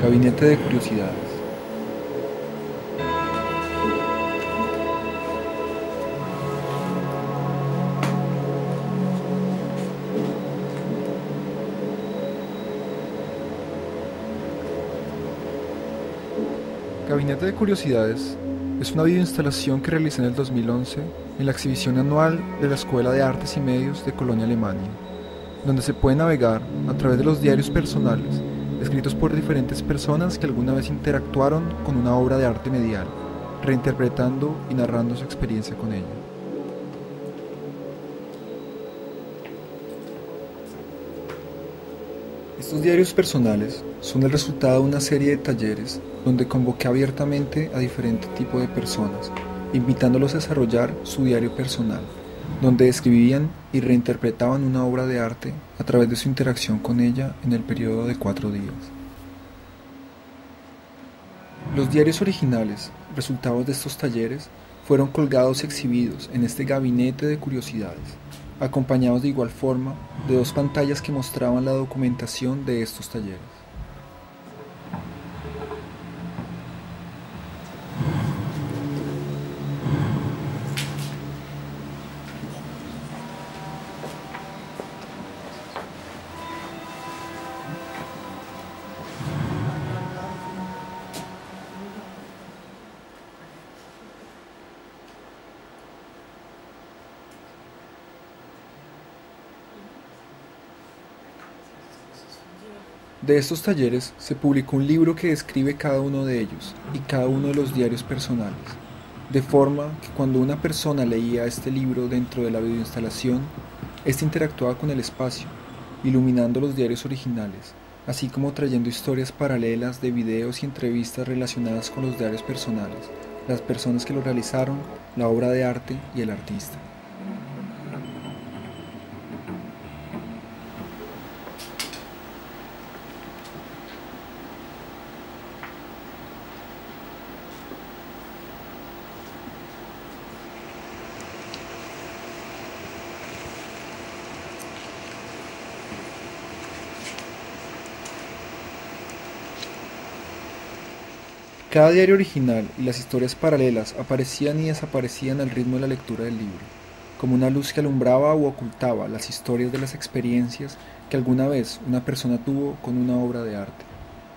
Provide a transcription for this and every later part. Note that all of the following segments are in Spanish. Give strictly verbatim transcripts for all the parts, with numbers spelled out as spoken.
Gabinete de curiosidades. Gabinete de Curiosidades es una videoinstalación que realicé en el dos mil once en la exhibición anual de la Escuela de Artes y Medios de Colonia, Alemania, donde se puede navegar a través de los diarios personales escritos por diferentes personas que alguna vez interactuaron con una obra de arte medial, reinterpretando y narrando su experiencia con ella. Estos diarios personales son el resultado de una serie de talleres donde convoqué abiertamente a diferentes tipos de personas, invitándolos a desarrollar su diario personal, donde escribían y reinterpretaban una obra de arte a través de su interacción con ella en el periodo de cuatro días. Los diarios originales, resultados de estos talleres, fueron colgados y exhibidos en este gabinete de curiosidades, acompañados de igual forma de dos pantallas que mostraban la documentación de estos talleres. De estos talleres se publicó un libro que describe cada uno de ellos y cada uno de los diarios personales, de forma que cuando una persona leía este libro dentro de la videoinstalación, éste interactuaba con el espacio, iluminando los diarios originales, así como trayendo historias paralelas de videos y entrevistas relacionadas con los diarios personales, las personas que lo realizaron, la obra de arte y el artista. Cada diario original y las historias paralelas aparecían y desaparecían al ritmo de la lectura del libro, como una luz que alumbraba o ocultaba las historias de las experiencias que alguna vez una persona tuvo con una obra de arte.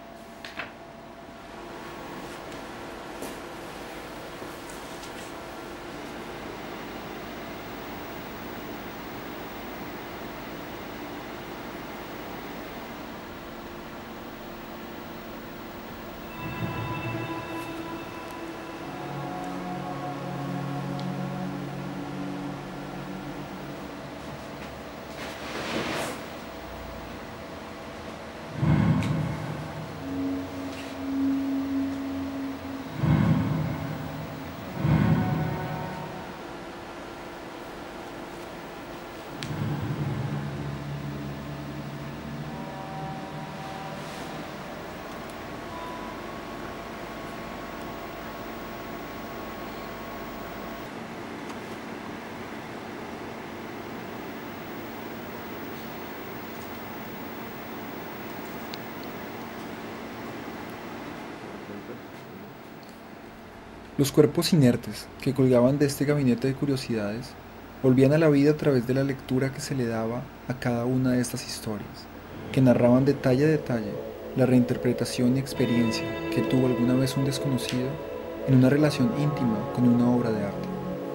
Los cuerpos inertes que colgaban de este gabinete de curiosidades volvían a la vida a través de la lectura que se le daba a cada una de estas historias, que narraban detalle a detalle la reinterpretación y experiencia que tuvo alguna vez un desconocido en una relación íntima con una obra de arte.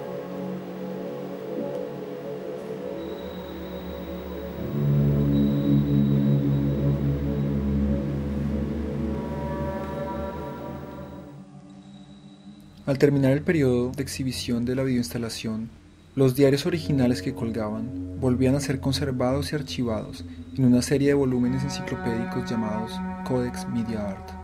Al terminar el periodo de exhibición de la videoinstalación, los diarios originales que colgaban volvían a ser conservados y archivados en una serie de volúmenes enciclopédicos llamados Codex Media Art.